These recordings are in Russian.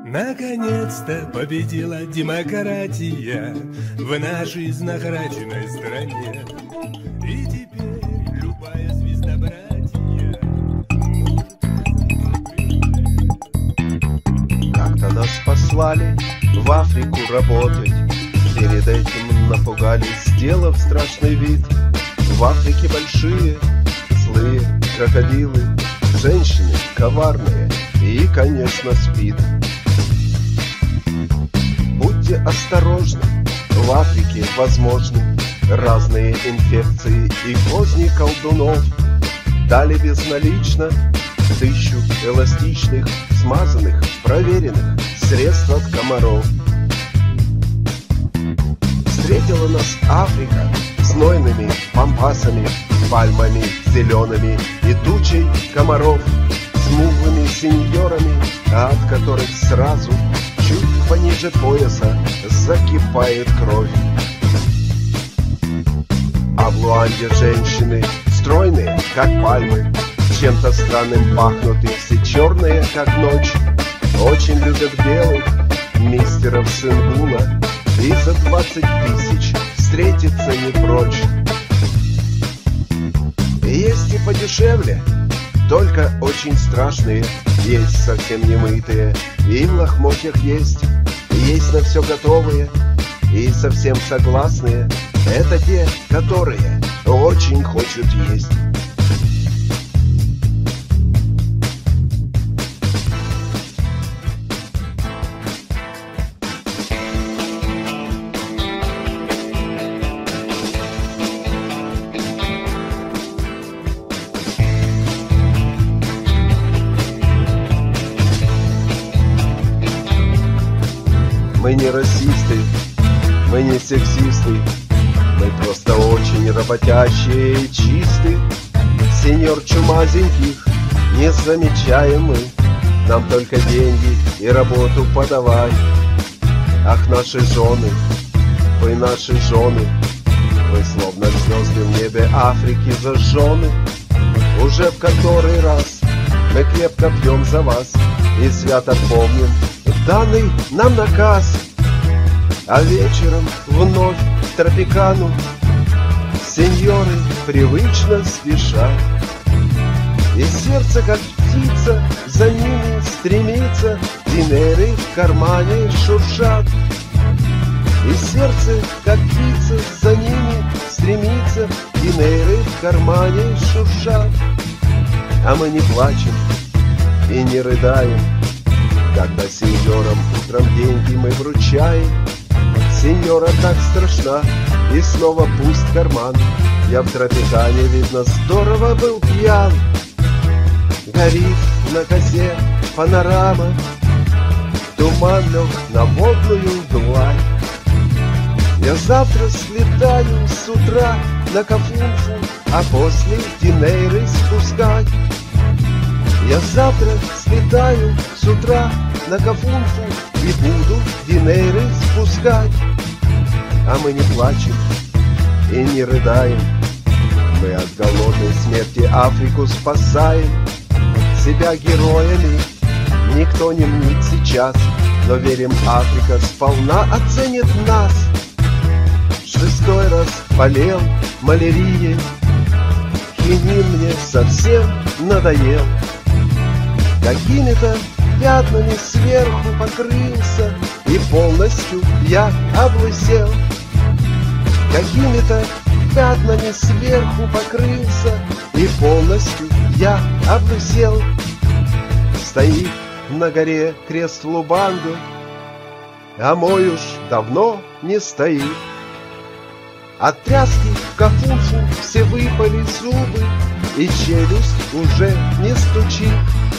Наконец-то победила демократия в нашей знахараченной стране. И теперь любая звездобратья Как-то нас послали в Африку работать. Перед этим напугали, сделав страшный вид. В Африке большие, злые крокодилы, женщины коварные и, конечно, СПИД. Будьте осторожны, в Африке возможны разные инфекции и козни колдунов. Дали безналично 1000 эластичных, смазанных, проверенных средств от комаров. Встретила нас Африка знойными пампасами, пальмами зелеными и тучей комаров, смуглыми сеньорами, от которых сразу чуть пониже пояса закипает кровь. А в Луанде женщины стройные, как пальмы, чем-то странным пахнут, и все черные, как ночь. Очень любят белых мистеров Сингула, и за 20 000 встретиться не прочь. Есть и подешевле, только очень страшные. Есть совсем немытые, и в лохмотьях есть. Есть на все готовые и совсем согласные. Это те, которые очень хочут есть. Мы не расисты, мы не сексисты, мы просто очень работящие и чисты. Сеньор чумазеньких не замечаем мы, нам только деньги и работу подавай. Ах, наши жены, вы наши жены, вы словно звезды в небе Африки зажжены. Уже в который раз мы крепко пьем за вас и свято помним данный нам наказ. А вечером вновь в Тропикану сеньоры привычно спешат, и сердце, как птица, за ними стремится, динеры в кармане шуршат. И сердце, как птица, за ними стремится, динеры в кармане шуршат. А мы не плачем и не рыдаем, когда сеньорам утром деньги мы вручаем. Сеньора так страшна, и снова пуст карман. Я в Тропикане, видно, здорово был пьян. Горит на косе панорама, туман лег на водную гладь. Я завтра слетаю с утра на Кафунфу, а после динейры спускать. Я завтра слетаю с утра на Кафунфу и буду динейры спускать. А мы не плачем и не рыдаем, мы от голодной смерти Африку спасаем. Себя героями никто не мнит сейчас, но верим, Африка сполна оценит нас. 6-й раз болел малярией, хинин мне совсем надоел. Какими-то пятнами сверху покрылся, и полностью я облысел. Какими-то пятнами сверху покрылся, и полностью я облысел. Стоит на горе крест Лубанго, а мой уж давно не стоит. От тряски в Кафунфу все выпали зубы, и челюсть уже не стучит.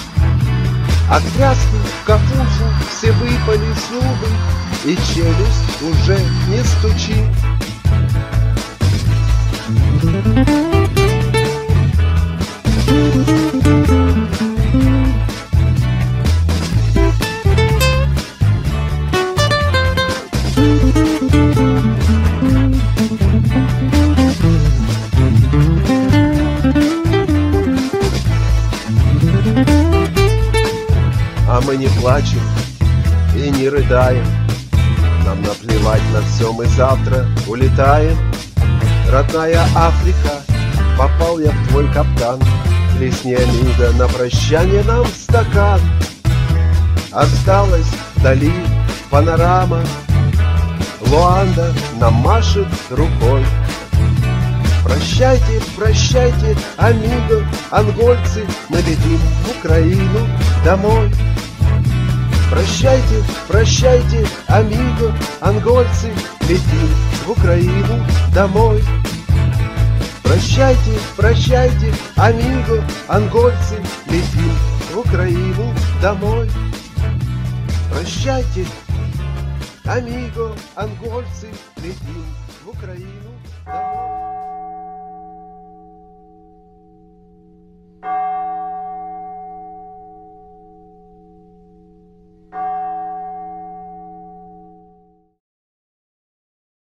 От тряски в Кафунфу все выпали зубы, и челюсть уже не стучит. А мы не плачем и не рыдаем. Нам наплевать на все, мы завтра улетаем. Родная Африка, попал я в твой капкан. Плесни, амиго, на прощание нам стакан. Осталась вдали панорама, Луанда нам машет рукой. Прощайте, прощайте, амиго, ангольцы, мы летим в Украину домой. Прощайте, прощайте, амиго, ангольцы, летим в Украину домой. Прощайте, прощайте, амиго, ангольцы, летим в Украину домой. Прощайте, амиго, ангольцы, летим в Украину домой.